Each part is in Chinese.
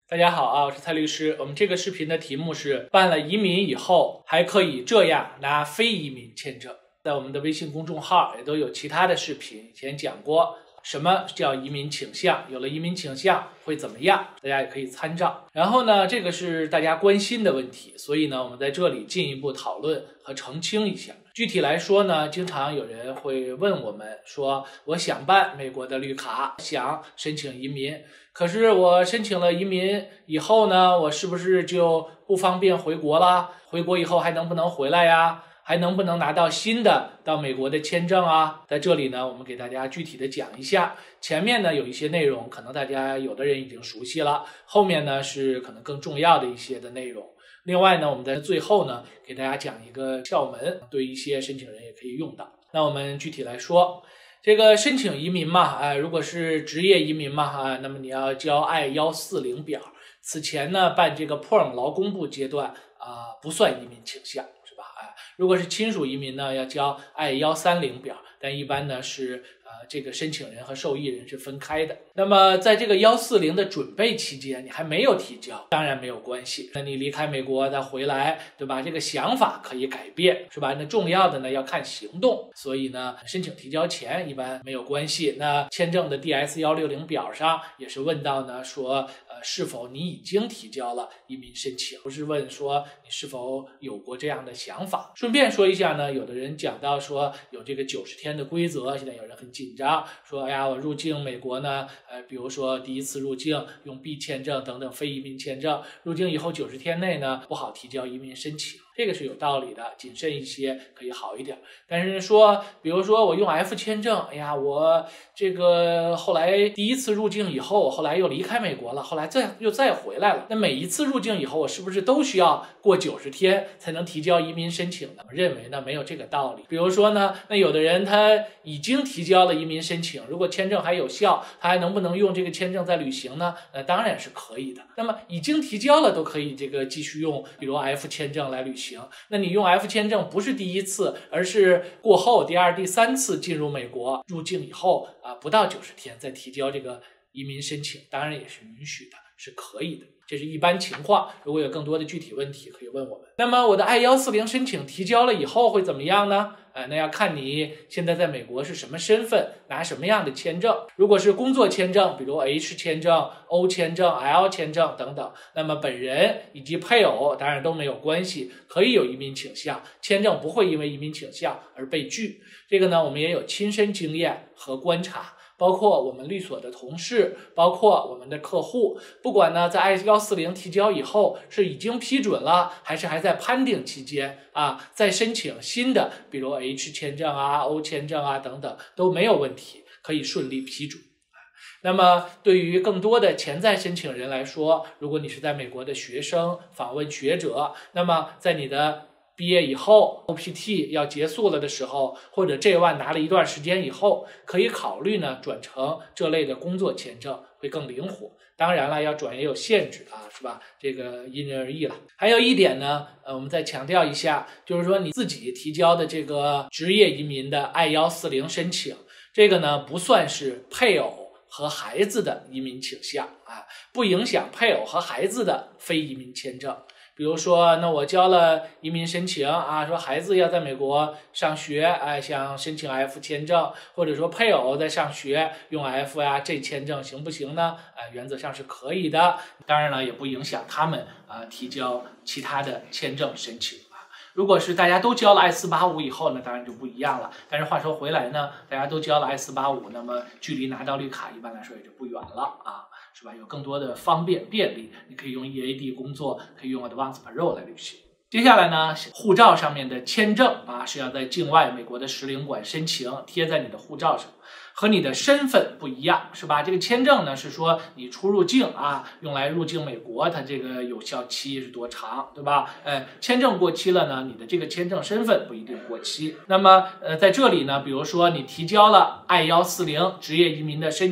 大家好啊，我是蔡律师。我们这个视频的题目是办了移民以后还可以这样拿非移民签证。在我们的微信公众号也都有其他的视频，以前讲过什么叫移民倾向，有了移民倾向会怎么样，大家也可以参照。然后呢，这个是大家关心的问题，所以呢，我们在这里进一步讨论和澄清一下。具体来说呢，经常有人会问我们说，我想办美国的绿卡，想申请移民，可是我申请了移民以后呢，我是不是就不方便回国了？回国以后还能不能回来呀？还能不能拿到新的到美国的签证啊？在这里呢，我们给大家具体的讲一下。前面呢有一些内容，可能大家有的人已经熟悉了，后面呢是可能更重要的一些的内容。另外呢，我们在最后呢给大家讲一个窍门，对一些申请人也可以用到。那我们具体来说，这个申请移民嘛，如果是职业移民嘛，那么你要交 I-140表。此前呢办这个 PERM 劳工部阶段不算移民倾向，是吧？如果是亲属移民呢，要交 I-130表，但一般呢是这个申请人和受益人是分开的。那么在这个140的准备期间，你还没有提交，当然没有关系。那你离开美国再回来，对吧？这个想法可以改变，是吧？那重要的呢要看行动，所以呢申请提交前一般没有关系。那签证的 DS-160表上也是问到呢说是否你已经提交了移民申请，不是问说你是否有过这样的想法。顺便说一下呢，有的人讲到说有这个90天的规则，现在有人很紧张，说哎呀，我入境美国呢，比如说第一次入境用 B 签证等等非移民签证，入境以后90天内呢不好提交移民申请。这个是有道理的，谨慎一些可以好一点。但是说，比如说我用 F 签证，哎呀，我这个后来第一次入境以后，后来又离开美国了，后来又再回来了。那每一次入境以后，我是不是都需要过90天才能提交移民申请呢？我认为呢没有这个道理。比如说呢，那有的人他已经提交了移民申请，如果签证还有效，他还能不能用这个签证再履行呢？当然是可以的。那么已经提交了都可以这个继续用，比如 F 签证来履行。那你用 F 签证不是第一次，而是过后第二、第三次进入美国入境以后不到90天再提交这个移民申请，当然也是允许的，是可以的。这是一般情况，如果有更多的具体问题可以问我们。那么我的 I-140申请提交了以后会怎么样呢？那要看你现在在美国是什么身份，拿什么样的签证。如果是工作签证，比如 H 签证、O 签证、L 签证等等，那么本人以及配偶当然都没有关系，可以有移民倾向，签证不会因为移民倾向而被拒。这个呢，我们也有亲身经验和观察。包括我们律所的同事，包括我们的客户，不管呢在 I-140提交以后是已经批准了，还是还在判定期间再申请新的，比如 H 签证O 签证等等都没有问题，可以顺利批准。那么对于更多的潜在申请人来说，如果你是在美国的学生、访问学者，那么在你的毕业以后 OPT 要结束了的时候，或者 J1 拿了一段时间以后，可以考虑呢转成这类的工作签证，会更灵活。当然了，要转也有限制是吧？这个因人而异了。还有一点呢，我们再强调一下，就是说你自己提交的这个职业移民的 I-140申请，这个呢不算是配偶和孩子的移民倾向不影响配偶和孩子的非移民签证。比如说，那我交了移民申请说孩子要在美国上学，想申请 F 签证，或者说配偶在上学用 F J 签证行不行呢？原则上是可以的，当然了，也不影响他们提交其他的签证申请如果是大家都交了 I-485以后呢，当然就不一样了。但是话说回来呢，大家都交了 I-485，那么距离拿到绿卡一般来说也就不远了是吧？有更多的便利，你可以用 EAD 工作，可以用 Advance Parole 来履行。接下来呢，护照上面的签证是要在境外美国的使领馆申请，贴在你的护照上，和你的身份不一样，是吧？这个签证呢是说你出入境用来入境美国，它这个有效期是多长，对吧？签证过期了呢，你的这个签证身份不一定过期。那么在这里呢，比如说你提交了 I-140职业移民的申请，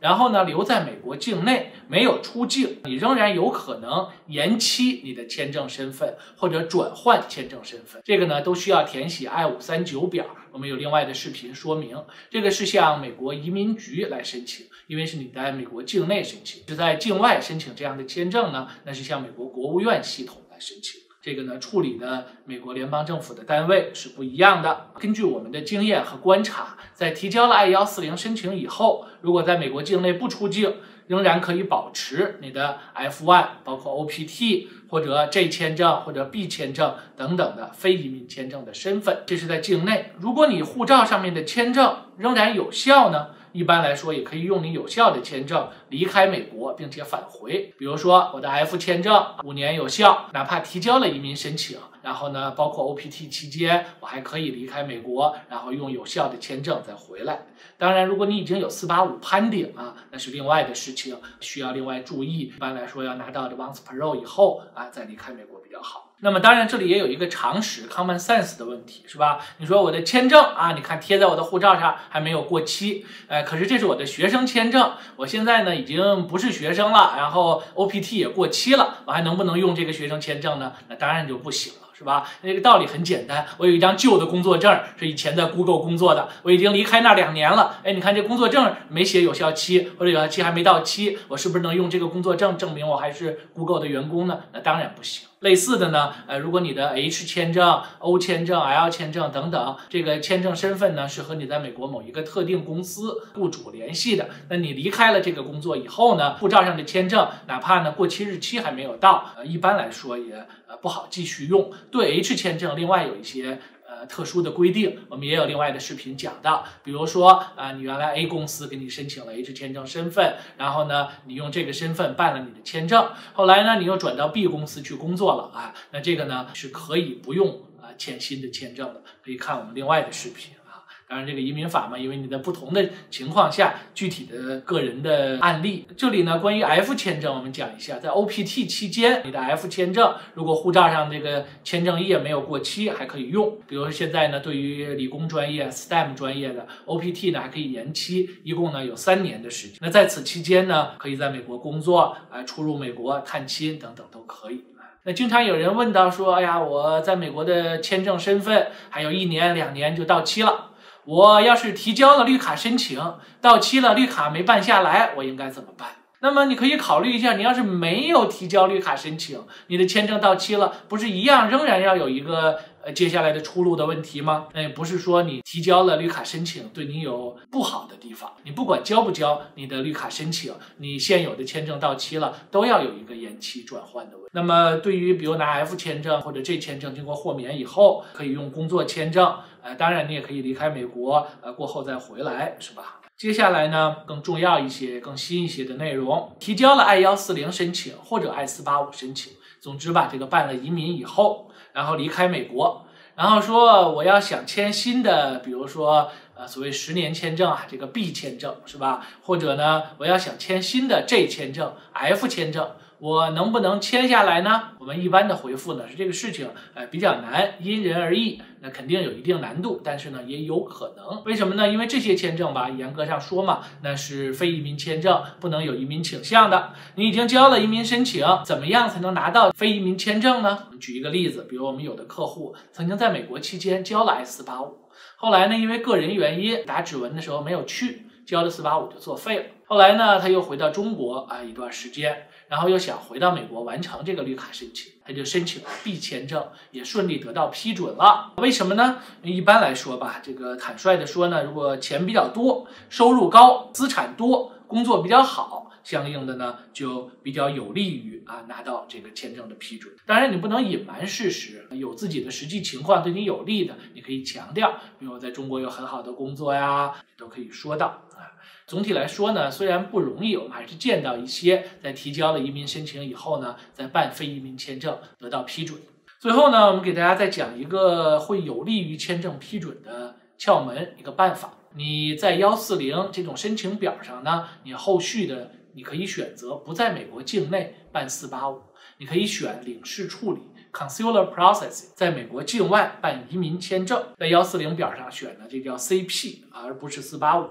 然后呢留在美国境内没有出境，你仍然有可能延期你的签证身份或者转换签证身份，这个呢都需要填写 I-539表，我们有另外的视频说明。这个是向美国移民局来申请，因为是你在美国境内申请，是在境外申请这样的签证呢，那是向美国国务院系统来申请。这个呢，处理的美国联邦政府的单位是不一样的。根据我们的经验和观察，在提交了 I-140申请以后，如果在美国境内不出境，仍然可以保持你的 F1， 包括 OPT 或者 J 签证或者 B 签证等等的非移民签证的身份，这是在境内。如果你护照上面的签证仍然有效呢，一般来说也可以用你有效的签证离开美国并且返回。比如说我的 F 签证5年有效，哪怕提交了移民申请，然后呢包括 OPT 期间我还可以离开美国，然后用有效的签证再回来。当然如果你已经有485攀顶啊，那是另外的事情，需要另外注意，一般来说要拿到 Advance Pro 以后啊再离开美国比较好。那么当然这里也有一个常识 common sense 的问题，是吧？你说我的签证啊，你看贴在我的护照上还没有过期，可是这是我的学生签证，我现在呢已经不是学生了，然后 OPT 也过期了，我还能不能用这个学生签证呢？那当然就不行了。是吧？那个道理很简单，我有一张旧的工作证，是以前在 Google 工作的，我已经离开那2年了。哎，你看这工作证没写有效期，或者有效期还没到期，我是不是能用这个工作证证明我还是 Google 的员工呢？那当然不行。类似的呢，如果你的 H 签证、O 签证、L 签证等等，这个签证身份呢是和你在美国某一个特定公司雇主联系的，那你离开了这个工作以后呢，护照上的签证哪怕呢过期日期还没有到，一般来说也不好继续用。对 H 签证另外有一些特殊的规定，我们也有另外的视频讲到。比如说你原来 A 公司给你申请了 H 签证身份，然后呢你用这个身份办了你的签证，后来呢你又转到 B 公司去工作了啊，那这个呢是可以不用签新的签证的，可以看我们另外的视频。当然这个移民法嘛，因为你在不同的情况下具体的个人的案例。这里呢关于 F 签证我们讲一下，在 OPT 期间你的 F 签证如果护照上这个签证页没有过期还可以用。比如现在呢对于理工专业 STEM 专业的 OPT 呢还可以延期，一共呢有3年的时间。那在此期间呢可以在美国工作出入美国探亲等等都可以。那经常有人问到说，哎呀，我在美国的签证身份还有1年2年就到期了，我要是提交了绿卡申请，到期了绿卡没办下来，我应该怎么办？那么你可以考虑一下，你要是没有提交绿卡申请，你的签证到期了，不是一样仍然要有一个接下来的出路的问题吗？不是说你提交了绿卡申请对你有不好的地方，你不管交不交你的绿卡申请，你现有的签证到期了都要有一个延期转换的问题。那么对于比如拿 F 签证或者 J 签证经过豁免以后，可以用工作签证，当然你也可以离开美国过后再回来，是吧？接下来呢，更重要一些、更新一些的内容，提交了 I-140申请或者 I-485申请，总之吧，这个办了移民以后，然后离开美国，然后说我要想签新的，比如说所谓10年签证这个 B 签证是吧？或者呢，我要想签新的 J 签证、F 签证。我能不能签下来呢？我们一般的回复呢是这个事情比较难，因人而异，那肯定有一定难度，但是呢也有可能。为什么呢？因为这些签证吧，严格上说嘛，那是非移民签证，不能有移民倾向的。你已经交了移民申请，怎么样才能拿到非移民签证呢？举一个例子，比如我们有的客户曾经在美国期间交了 I-485，后来呢因为个人原因打指纹的时候没有去，交了485就作废了。后来呢他又回到中国一段时间，然后又想回到美国完成这个绿卡申请，他就申请了 B 签证，也顺利得到批准了。为什么呢？一般来说吧，这个坦率的说呢，如果钱比较多、收入高、资产多、工作比较好，相应的呢就比较有利于拿到这个签证的批准。当然你不能隐瞒事实，有自己的实际情况对你有利的，你可以强调，比如我在中国有很好的工作呀，都可以说到。总体来说呢，虽然不容易，我们还是见到一些在提交了移民申请以后呢，在办非移民签证得到批准。最后呢，我们给大家再讲一个会有利于签证批准的窍门，一个办法。你在140这种申请表上呢，你后续的你可以选择不在美国境内办485，你可以选领事处理 Consular Processing， 在美国境外办移民签证，在140表上选的这叫 CP， 而不是485的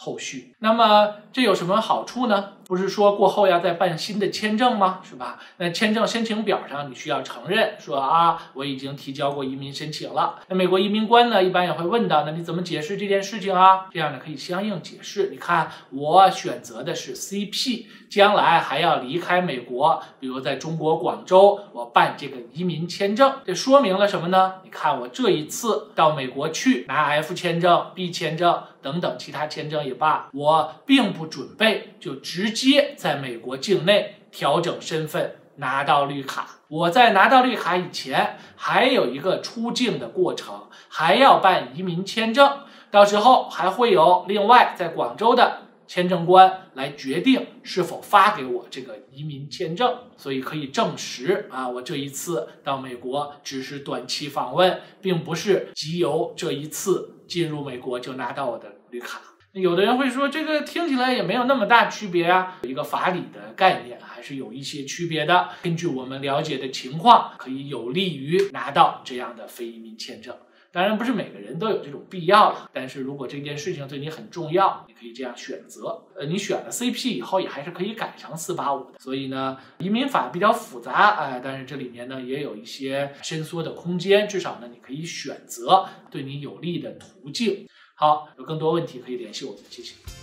后续。那么这有什么好处呢？不是说过后要再办新的签证吗？是吧？那签证申请表上你需要承认说我已经提交过移民申请了。那美国移民官呢，一般也会问到，那你怎么解释这件事情啊？这样呢可以相应解释。你看我选择的是 CP， 将来还要离开美国，比如在中国广州，我办这个移民签证，这说明了什么呢？你看我这一次到美国去拿 F 签证、B 签证等等其他签证也罢，我并不准备就直接在美国境内调整身份拿到绿卡。我在拿到绿卡以前还有一个出境的过程，还要办移民签证，到时候还会有另外在广州的签证官来决定是否发给我这个移民签证，所以可以证实我这一次到美国只是短期访问，并不是即由这一次进入美国就拿到我的绿卡。有的人会说，这个听起来也没有那么大区别啊，一个法理的概念还是有一些区别的。根据我们了解的情况，可以有利于拿到这样的非移民签证。当然不是每个人都有这种必要了，但是如果这件事情对你很重要，你可以这样选择。你选了 CP 以后也还是可以改成485的。所以呢，移民法比较复杂，但是这里面呢也有一些伸缩的空间，至少呢你可以选择对你有利的途径。好，有更多问题可以联系我们，谢谢。